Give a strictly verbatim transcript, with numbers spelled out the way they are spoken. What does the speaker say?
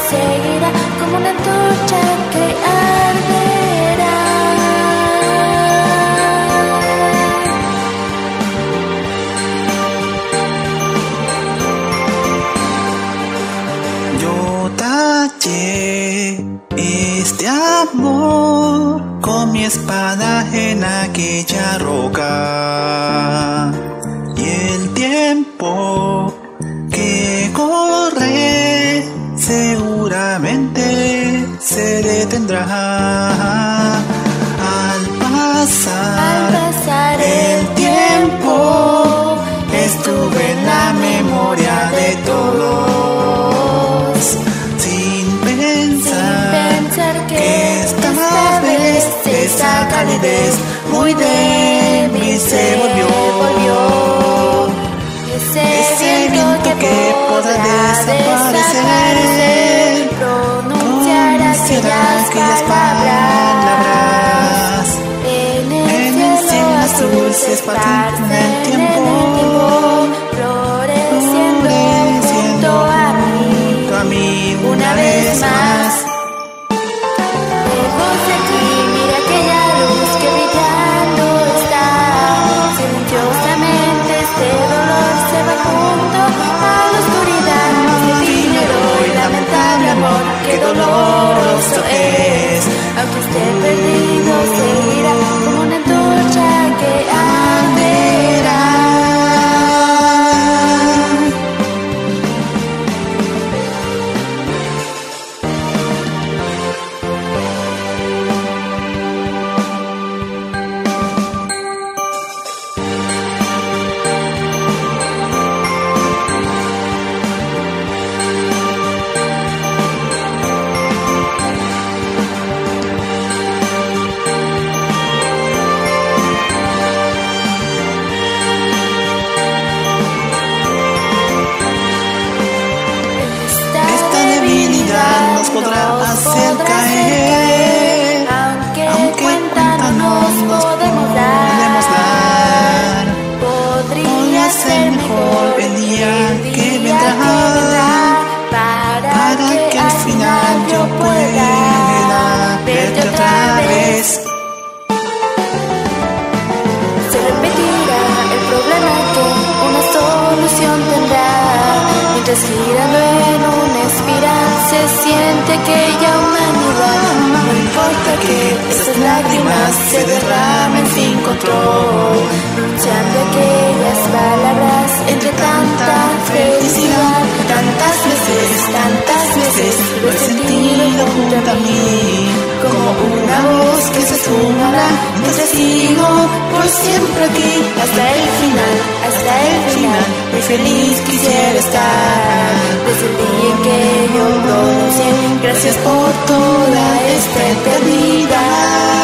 seguirá como una antorcha que arderá. Yo tallé este amor con mi espada en aquella roca, y el tiempo que corre seguramente se detendrá. Al pasar, Al pasar el tiempo, estuve en la memoria de todos, sin pensar, pensar que, que esta vez esa calidez muy de mí se volvió. Ese viento que podrá desaparecer, pronunciar aquellas palabras en el cielo azul, se esparcen en el tiempo, floreciendo junto a mí, a mí una vez más. Lejos de aquí, mira aquella luz que brillando está, silenciosamente este dolor se va junto a la oscuridad, más efímero y lamentable amor, qué doloroso es, aunque esté perdido seguirá como una antorcha que arderá. nos podrá hacer caer, aunque, aunque cuenta no nos podemos dar. Podría ser mejor el día el que día vendrá, que vendrá, para, para que al final yo pueda verte otra vez. Se repetirá el problema que una solución tendrá, mientras girando en una espiral se siente aquella humanidad. No importa que esas lágrimas se derramen sin control, pronunciando aquellas palabras entre tanta felicidad. Tantas veces, tantas veces lo he sentido junto a mí, como una voz que se sumará mientras sigo por siempre aquí, hasta el final, hasta el final. Muy feliz quisiera estar desde el día en que yo pronuncié gracias por toda esta eternidad.